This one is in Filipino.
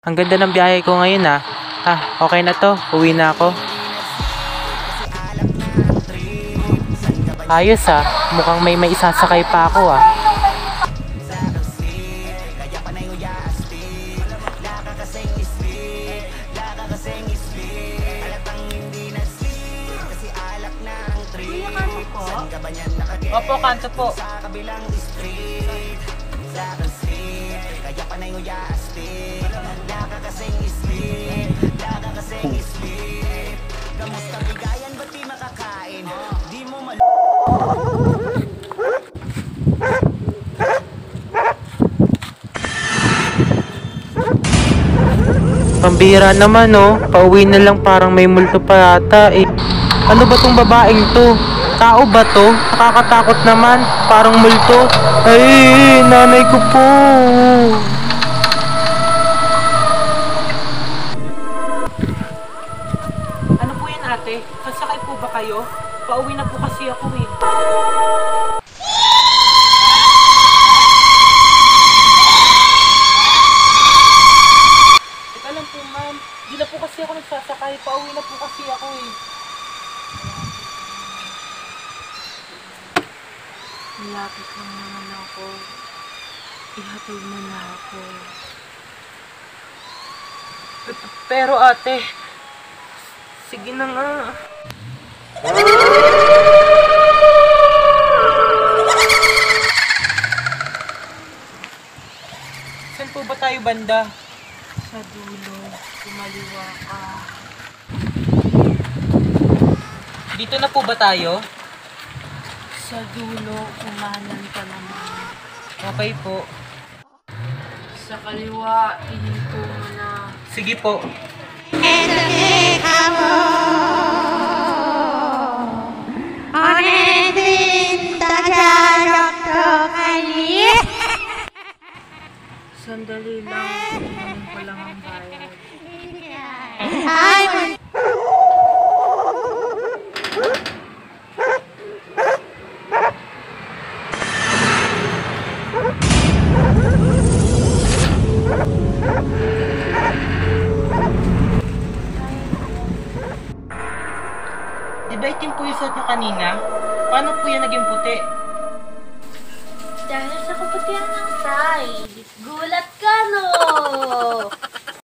Ang ganda ng biyahe ko ngayon ah. Okay na to. Uwi na ako. Ayos ah. Mukhang may isasakay pa ako ah. Opo, kanto po. Pambira naman oh. Pauwi na lang parang may multo pa yata eh. Ano ba tong babaeng to? Tao ba to? Nakakatakot naman. Parang multo. Ay, nanay ko po. Ano po yan ate? Sasakay po ba kayo? Pauwi na po kasi ako eh. Teka lang po ma'am. Di na po kasi ako nagsasakay. Pauwi na po kasi ako eh. Malapit lang naman ako. Ihatid mo na ako. Pero ate, sige na nga. Saan po ba tayo banda? Sa dulo, kumaliwa ka. Dito na po ba tayo? Sa dulo, kumanan ka naman. Okay po. Sa kaliwa, ihinto mo na. Sige po. Sandali lang, inom ko lang ang bayad. Di ba itim po yung suot niyo kanina? Paano po yan naging puti? Dahil sa kaputihan ng size. Gulat ka, no?